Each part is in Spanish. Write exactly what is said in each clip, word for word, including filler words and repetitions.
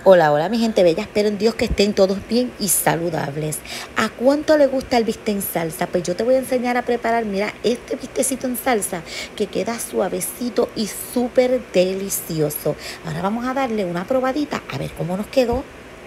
Hola, hola mi gente bella, espero en Dios que estén todos bien y saludables. ¿A cuánto le gusta el bistec en salsa? Pues yo te voy a enseñar a preparar, mira, este bistecito en salsa que queda suavecito y súper delicioso. Ahora vamos a darle una probadita a ver cómo nos quedó.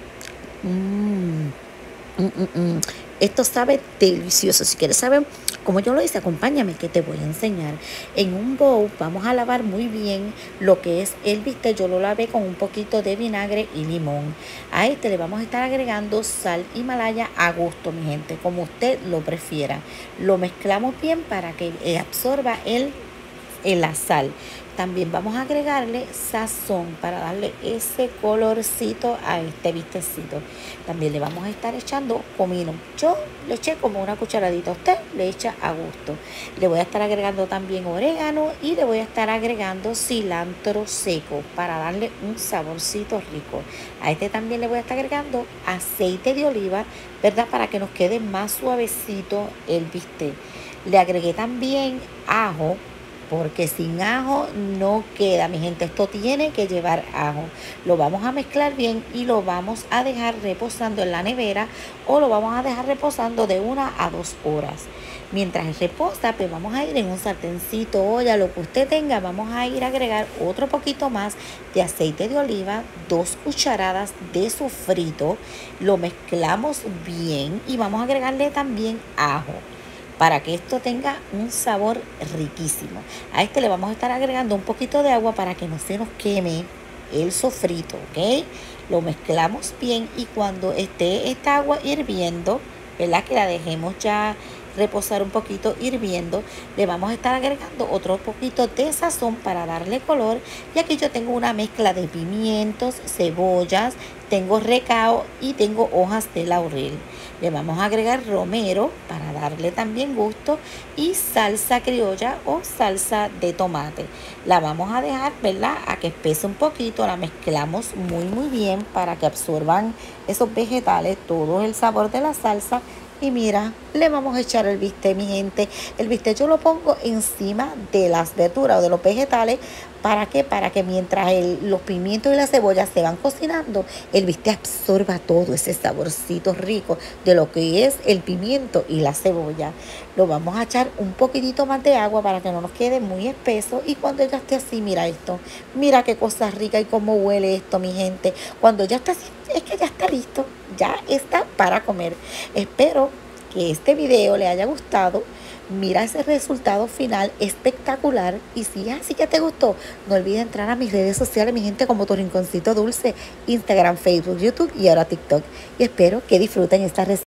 Mmm. Mm, mm, mm. Esto sabe delicioso. Si quieres saber cómo yo lo hice, acompáñame que te voy a enseñar. En un bowl vamos a lavar muy bien lo que es el bistec. Yo lo lavé con un poquito de vinagre y limón. A este le vamos a estar agregando sal Himalaya a gusto, mi gente, como usted lo prefiera. Lo mezclamos bien para que absorba el en la sal. También vamos a agregarle sazón para darle ese colorcito a este bistecito. También le vamos a estar echando comino. Yo le eché como una cucharadita, usted le echa a gusto. Le voy a estar agregando también orégano y le voy a estar agregando cilantro seco para darle un saborcito rico. A este también le voy a estar agregando aceite de oliva, ¿verdad? Para que nos quede más suavecito el bistec. Le agregué también ajo, porque sin ajo no queda, mi gente. Esto tiene que llevar ajo. Lo vamos a mezclar bien y lo vamos a dejar reposando en la nevera, o lo vamos a dejar reposando de una a dos horas. Mientras reposa, pues vamos a ir en un sartencito, olla, lo que usted tenga, vamos a ir a agregar otro poquito más de aceite de oliva, dos cucharadas de sofrito. Lo mezclamos bien y vamos a agregarle también ajo, para que esto tenga un sabor riquísimo. A este le vamos a estar agregando un poquito de agua para que no se nos queme el sofrito, ¿ok? Lo mezclamos bien y cuando esté esta agua hirviendo, ¿verdad? Que la dejemos ya reposar un poquito hirviendo, le vamos a estar agregando otro poquito de sazón para darle color. Y aquí yo tengo una mezcla de pimientos, cebollas, tengo recao y tengo hojas de laurel. Le vamos a agregar romero para darle también gusto y salsa criolla o salsa de tomate. La vamos a dejar, ¿verdad?, a que espese un poquito. La mezclamos muy muy bien para que absorban esos vegetales todo el sabor de la salsa. Y mira, le vamos a echar el bistec, mi gente. El bistec yo lo pongo encima de las verduras o de los vegetales. ¿Para qué? Para que mientras el, los pimientos y la cebolla se van cocinando, el bistec absorba todo ese saborcito rico de lo que es el pimiento y la cebolla. Lo vamos a echar un poquitito más de agua para que no nos quede muy espeso. Y cuando ya esté así, mira esto. Mira qué cosa rica y cómo huele esto, mi gente. Cuando ya está así, es que ya está listo. Ya está para comer. Espero que este video le haya gustado. Mira ese resultado final espectacular. Y si es así que te gustó, no olvides entrar a mis redes sociales, mi gente, como Tu Rinconcito Dulce, Instagram, Facebook, YouTube y ahora TikTok. Y espero que disfruten esta receta.